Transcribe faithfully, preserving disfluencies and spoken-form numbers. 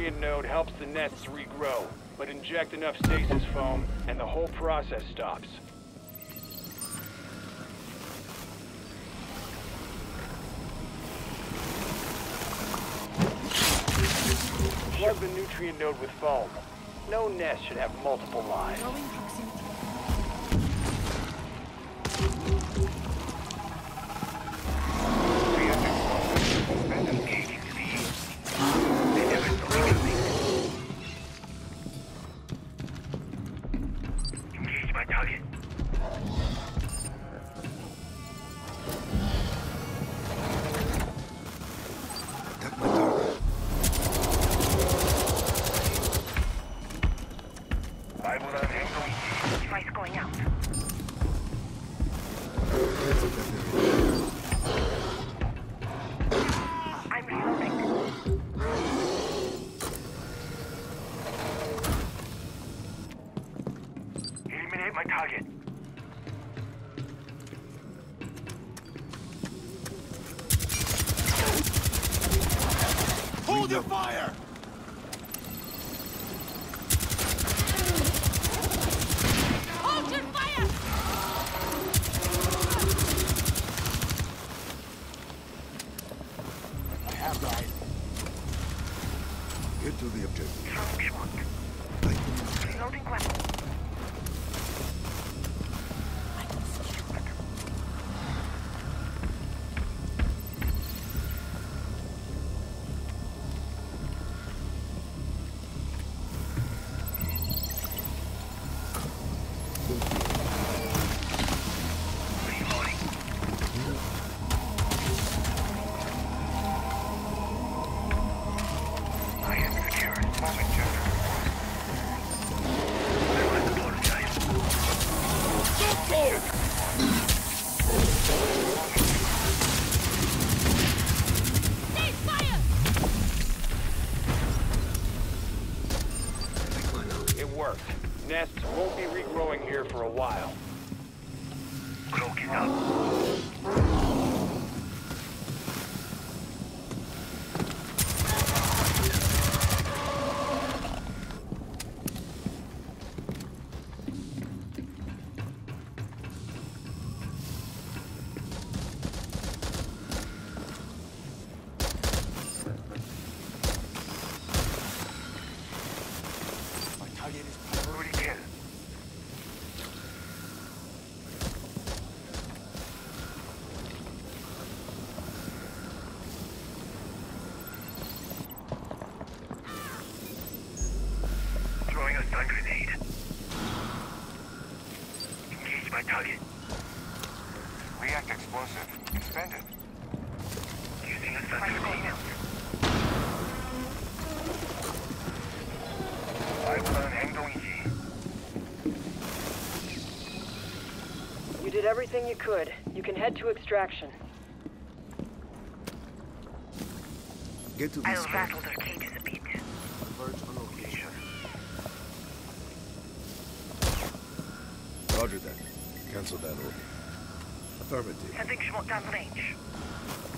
nutrient node helps the nests regrow, but inject enough stasis foam and the whole process stops. Plug the nutrient node with foam. No nest should have multiple lives. Engage my target. Attack my target. 발보다는 행동이 device going out. I'm reloading. Eliminate my target. Hold your fire! Hold your fire! I have died. Get to the objective. Throwing schmuck. Thank you. Reloading weapon. I am secure. Moment check. I want to apologize. Cease fire! It worked. Nests won't be regrowing here for a while. Cloak is up. My target is Priority kill. Throwing a stun grenade. Engage my target. React explosive. Expended. Using a stun grenade. 발보다는 행동이지. You did everything you could. You can head to extraction. Get to the I'll sky. rattle their cages a bit. Converge on location. Roger that. Cancel that order. Affirmative. Sending schmuck down range.